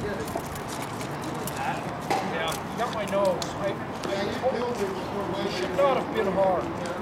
Yeah, got my nose. I should not have been hard.